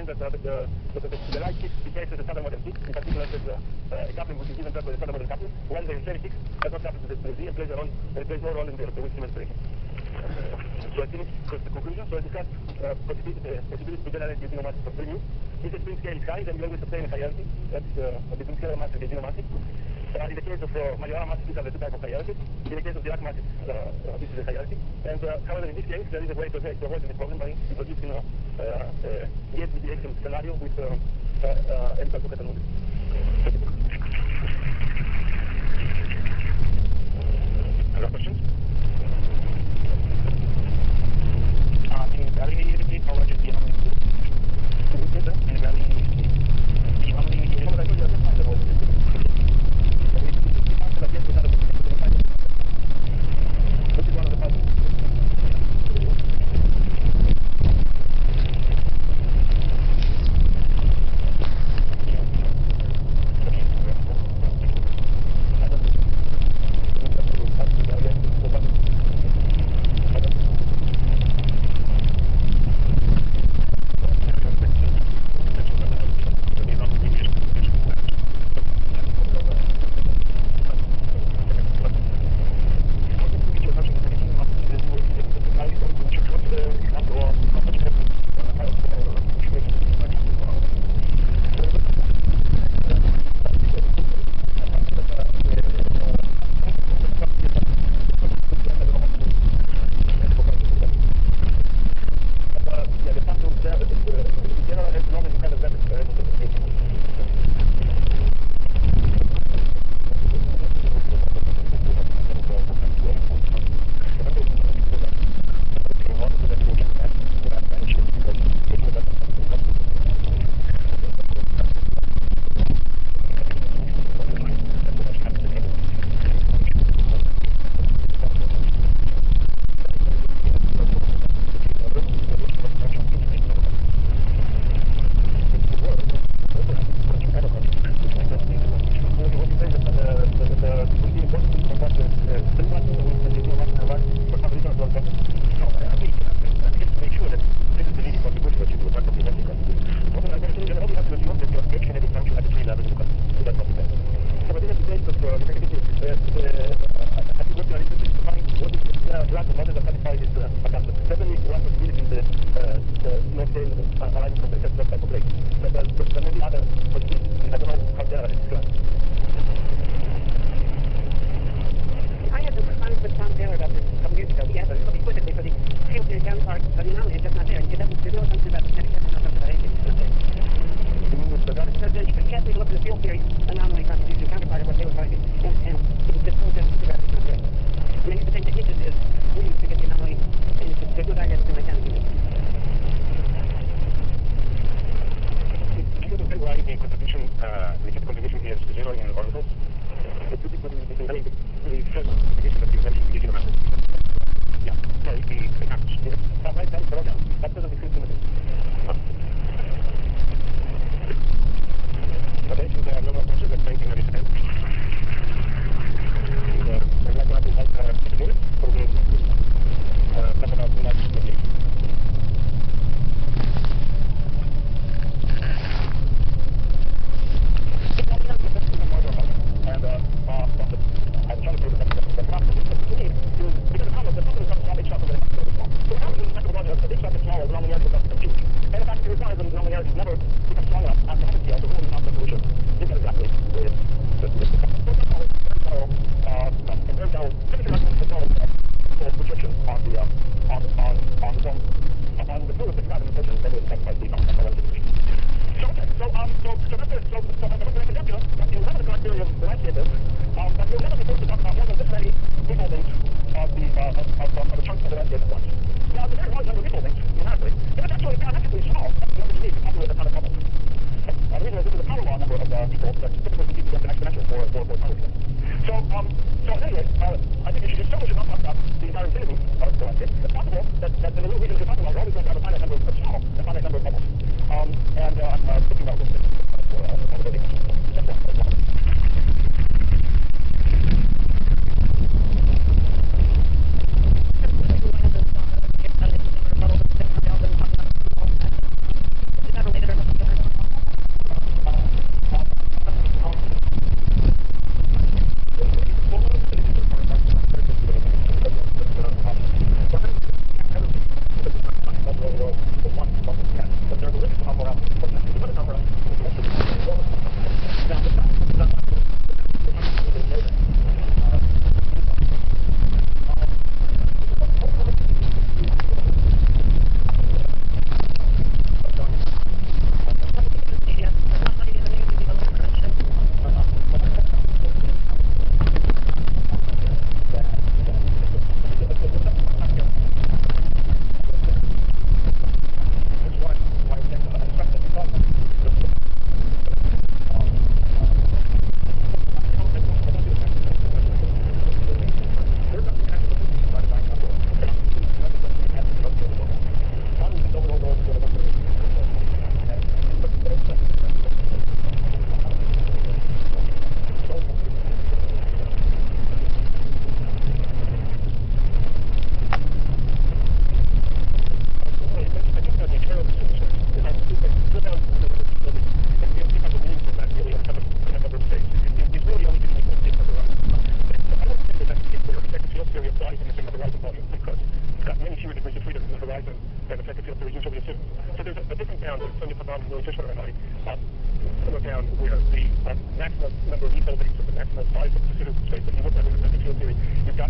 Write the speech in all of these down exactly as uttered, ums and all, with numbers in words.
find that uh, the, the, the, the right six behaves as a standard model six. In particular, there's uh, uh, a coupling which is given just by the standard model coupling, when the cherry six does not happen to the, to the Z and plays, a role, uh, plays no role in the, the Wilson operation. So I finished with the conclusion. So I discussed uh, possibility, uh, possibility to generate the genomatic for three mu. If the spin scale is high, then you always obtain a hierarchy. That's uh, between scalar mass and the genomatic. Uh, in the case of uh, Majorana masses, these are the two types of hierarchies. In the case of Dirac masses, uh, uh, this is a hierarchy. And uh, however, in this case, there is a way to, to avoid the problem by introducing a uh, uh, gate mediation scenario with uh, uh, uh, M equal to Catalan. Other questions? Uh, in gravity, how much is the amount? In gravity, the amount Which is one of the puzzles.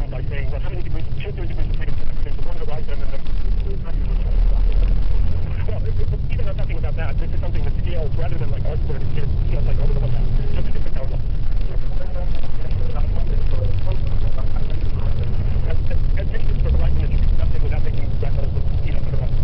uh, by saying, well, how many degrees, choose three degrees of freedom to there's one horizon and then well, even I'm talking about that, this is something that scales rather than like R squared, it scales, scales like over the one half, just a different power level. And take this for the right image, you can conduct it without making that level of speed up for the right.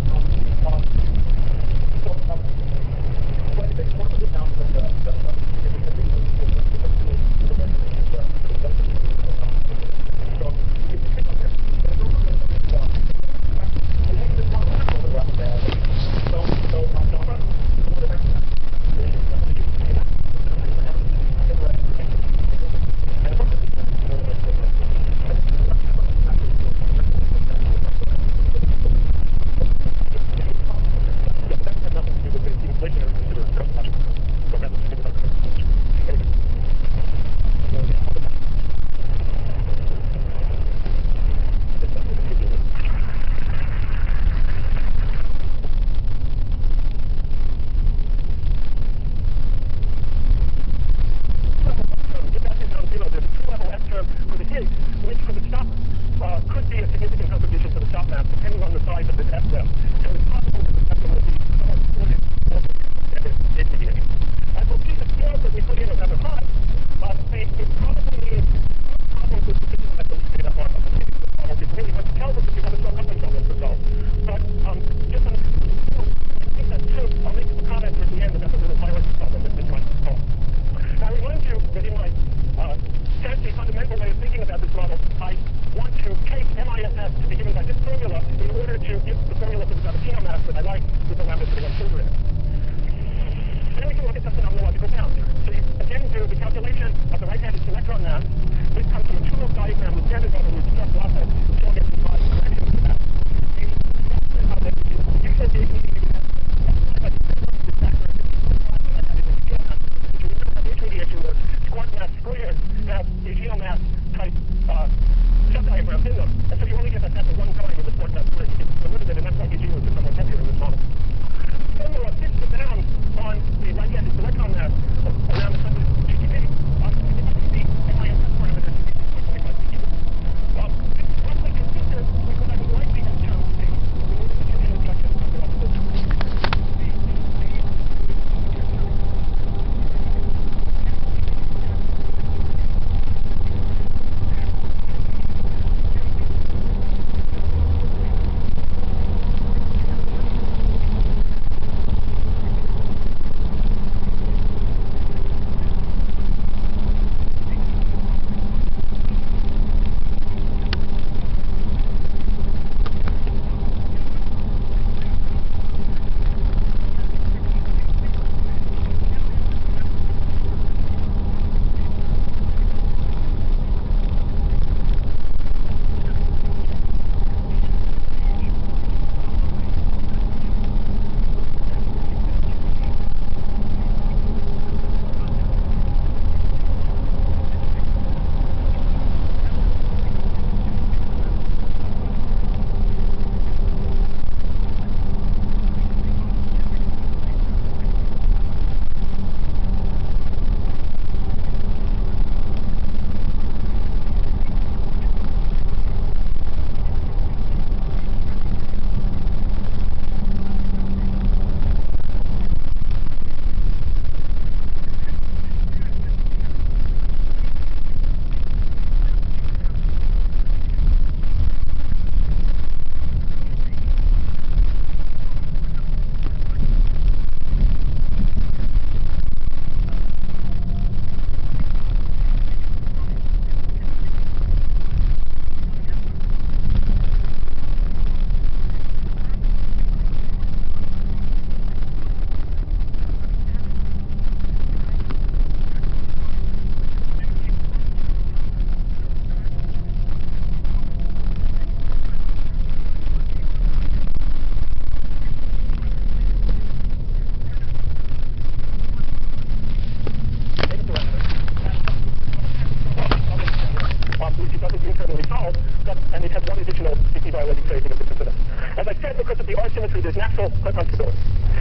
As I said, because of the R symmetry, there's natural Coulomb stability.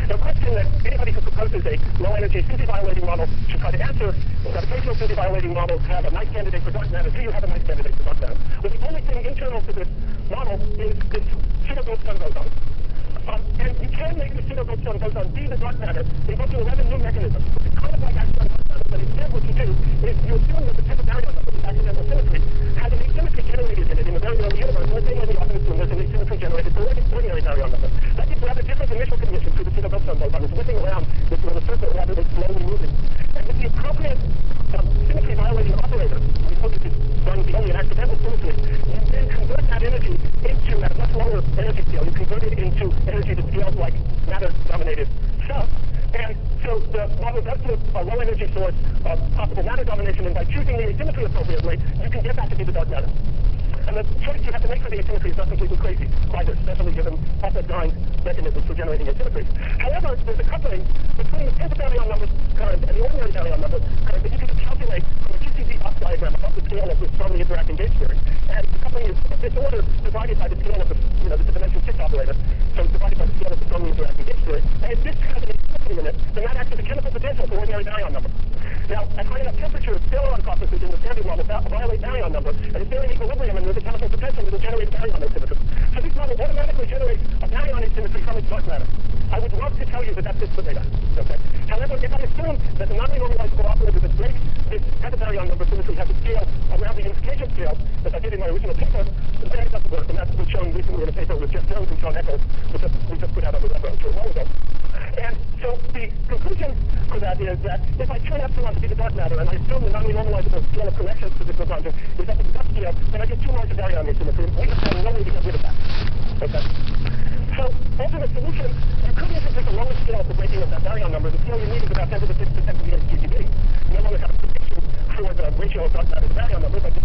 The question that anybody who proposes a low-energy physics-violating model should try to answer is that occasional physics-violating models have a nice candidate for dark matter. Do you have a nice candidate for dark matter? Well, the only thing internal to this model is this pseudo-ghost-sun boson. Um, and you can make the pseudo-ghost-sun boson be the dark matter invoking eleven new mechanisms. It's kind of like accidental dark matter, but instead what you do is you assume that the type of baryon number, this accidental symmetry, has an asymmetry generated in it in the very early universe. Let's say we often assume there's an asymmetry generated for an ordinary baryon number. That gives rather different initial conditions to the pseudo-ghost-sun boson. It's whipping around this little circle rather than slowly moving. And with the appropriate um, symmetry-violating operator, we hope this is going to be only an accidental symmetry, you then convert that energy into, at a much lower energy scale, you convert it into energy that feels like matter-dominated stuff. And so the model does give a low energy source of possible matter domination, and by choosing the asymmetry appropriately, you can get that to be the dark matter. And the choice you have to make for the asymmetry is not completely crazy either, especially given Alpha-Dine mechanisms for generating asymmetries. However, there's a coupling between the pentabaryon number current and the ordinary baryon number current that you can calculate from a Q C D box diagram above the scale of the strongly interacting gauge theory. And the coupling is this order divided by the scale of the, you know, the dimension six operator. So it's divided by the scale of the strongly interacting gauge theory. And if this has an asymmetry in it, then that acts as a chemical potential for ordinary baryon number. Now, at high enough temperature, sterile processes in the Standard Model violate baryon number, and if they're in equilibrium and there's a chemical potential, it will generate baryon asymmetry. So this model automatically generates a baryon asymmetry from its dark matter. I would love to tell you that that fits the data. Okay? However, if I assume that the non-renormalizable operator that breaks this pentabaryon number symmetry has a scale around the unification scale that I did in my original paper, then it doesn't work, and that's what's shown recently in a paper with Jeff Jones and Sean Eccles, which we just put out on the web a while ago. And so the conclusion for that is that if I turn epsilon to be the dark matter, and I assume the non-renormalizable scale of connections to this lagrangian is up at the subscale, then I get too large a baryon asymmetry, and we just have no way to get rid of that. Okay? So, ultimate solution, you could introduce a lower scale for breaking of that baryon number. The scale you need is about ten to the sixth percent of the Q C D. You no longer have a prediction for the ratio of dark matter to baryon number, but